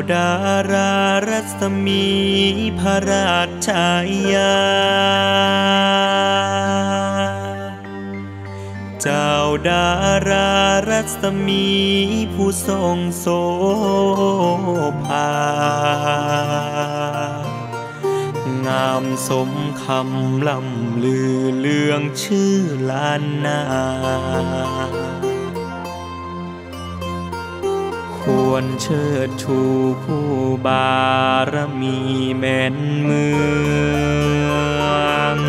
ดารารัศมีพระราชฉายาเจ้าดารารัศมีผู้ทรงโสภางามสมคำล่ำลือเลืองชื่อล้านนาควรเชิดชูผู้บารมีแม่นเมือง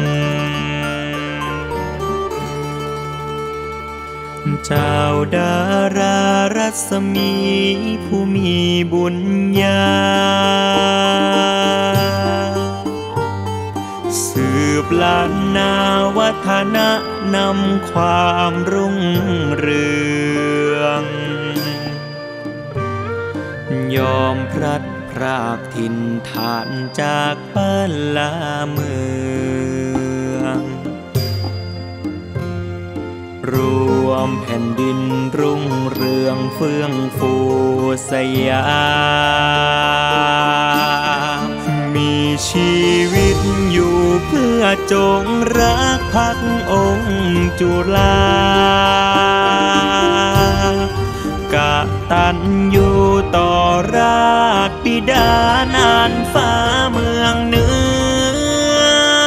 เจ้าดารารัศมีผู้มีบุญญาสืบล้านนาวัฒนะนำความรุ่งเรืองยอมพลัดพรากถิ่นฐานจากบ้านลาเมืองรวมแผ่นดินรุ่งเรืองเฟื่องฟูสยามมีชีวิตอยู่เพื่อจงรักภักดิ์องค์จุฬากตัญญูต่อราชบิดานานฟ้าเมืองเหนือ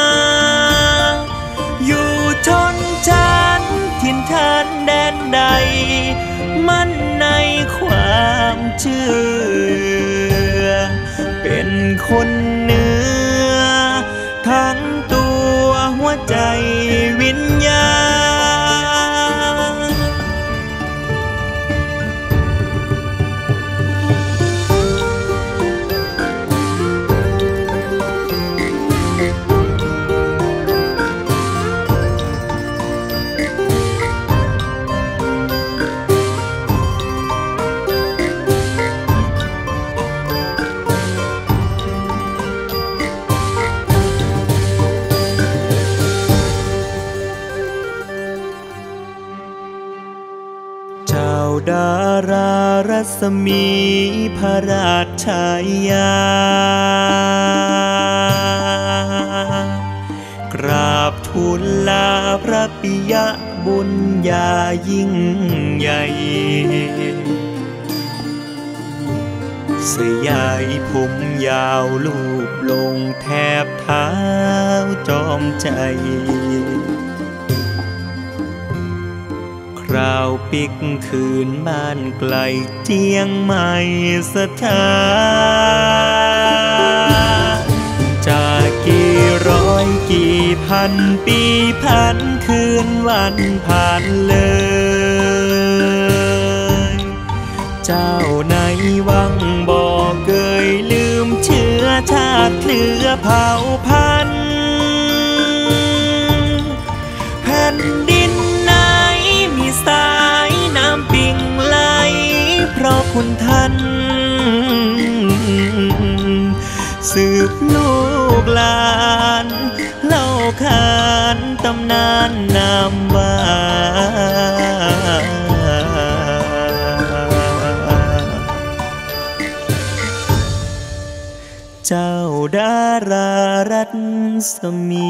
อยู่ชนชั้นถิ่นฐานแดนใดมั่นในความเชื่อเป็นคนเหนือทั้งตัวหัวใจวิญญาณดารารัศมีพระราชฉายากราบทูลลาพระปิยบุญญายิ่งใหญ่สยายผมยาวลูบลงแทบเท้าจอมใจคราวปิกคืนบ้านไกลเจียงใหม่สถานจากกี่ร้อยกี่พันปีผ่านคืนวันผ่านเลยเจ้าในวังบ่เคยลืมเชื้อชาติเครือเผ่าพันธุ์แผ่นดินสายน้ำปิงไหลเพราะคุณท่านสืบลูกหลานเล่าขานตำนานนามว่าเจ้าดารารัศมี